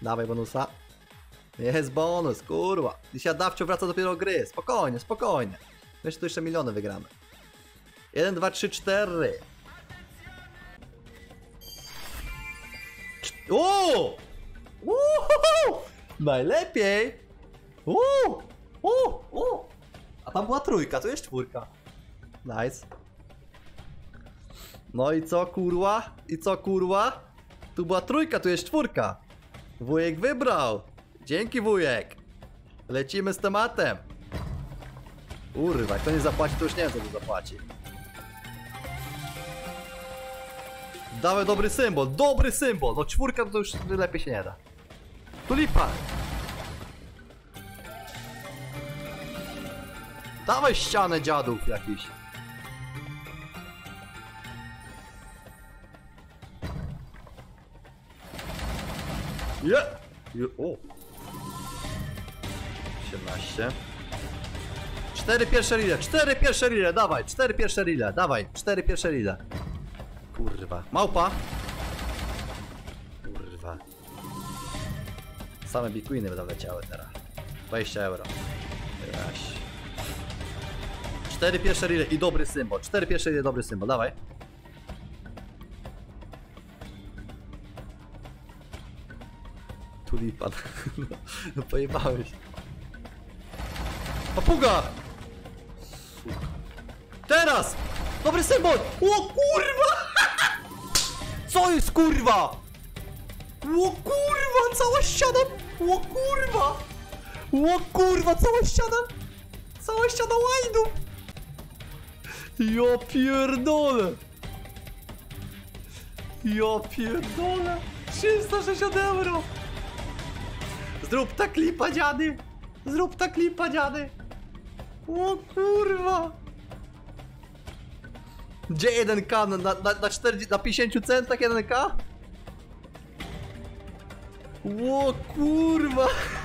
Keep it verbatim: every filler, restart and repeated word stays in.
Dawaj bonusa. Jest bonus, kurwa. Dzisiaj dawcio wraca dopiero gry. Spokojnie, spokojnie. Myślę, tu jeszcze miliony wygramy. jeden, dwa, trzy, cztery. Uuu! Uuu! Najlepiej! Uuu! Uuu! Uuu! A tam była trójka, tu jest czwórka. Nice. No i co, kurwa? I co, kurwa? Tu była trójka, tu jest czwórka. Wujek wybrał. Dzięki, wujek. Lecimy z tematem. Kurwa, jak to nie zapłaci, to już nie wiem, co to zapłaci. Dawaj dobry symbol, dobry symbol. No czwórka to już lepiej się nie da. Tulipa. Dawaj ścianę dziadów jakiś. Je! Je o! osiemnaście. Cztery pierwsze rile, cztery pierwsze rile, dawaj, cztery pierwsze rile, dawaj, cztery pierwsze rile. Kurwa, małpa. Kurwa. Same bikuiny będą leciały teraz. dwadzieścia euro. Jaś. Cztery pierwsze rile i dobry symbol, cztery pierwsze rile, dobry symbol, dawaj. Tulipan. No pojebałeś. Papuga! Teraz! Dobry symbol! O kurwa! Co jest kurwa? O kurwa! Cała ściana! O kurwa! O kurwa! Cała ściana! Cała ściana łajdu! Ja pierdolę! Ja pierdolę! trzysta sześćdziesiąt euro! Zrób ta klipa, dziady! Zrób ta klipa, dziady! O kurwa! Gdzie jeden K? Na, na, na, czterdzieści, na pięćdziesięciu centach jeden K? O kurwa!